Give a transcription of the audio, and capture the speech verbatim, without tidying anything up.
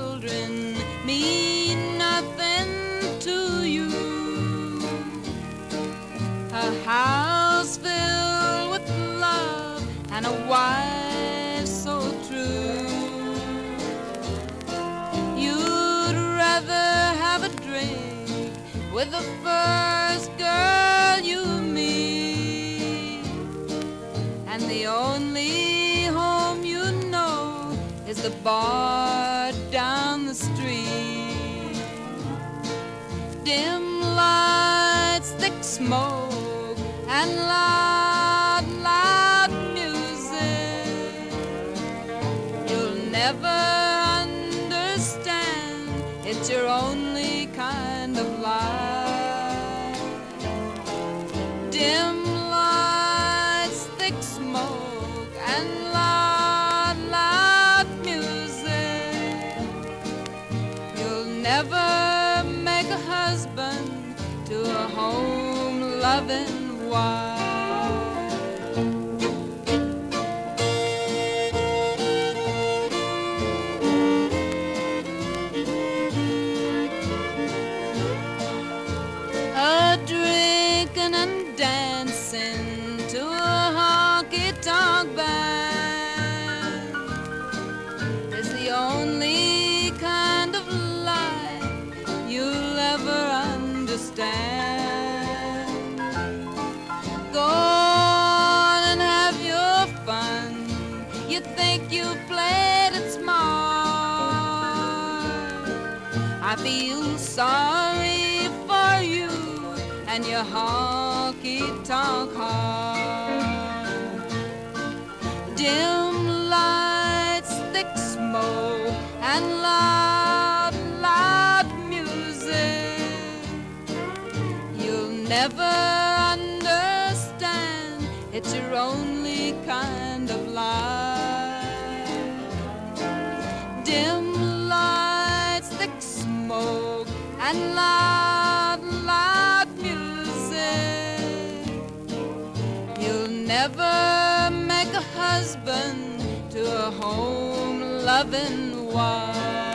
children mean nothing to you. A house filled with love and a wife so true. You'd rather have a drink with the first girl you meet, and the only home you know is the bar down the street. Dim lights, thick smoke, and loud, loud music. You'll never understand, it's your only kind of life. Dim lights, thick smoke, and loud, loud music. You'll never make a husband to a home-loving wife. A drinking and dancing to a honky tonk band is the only kind of life you'll ever understand. Go on and have your fun. You think you played it smart. I feel sorry for you and your honky tonk heart. Dim lights, thick smoke, and loud, loud music. You'll never understand, it's your only kind of life. Dim lights, thick smoke, and loud, loud music. You'll never make a husband to a home-loving wife.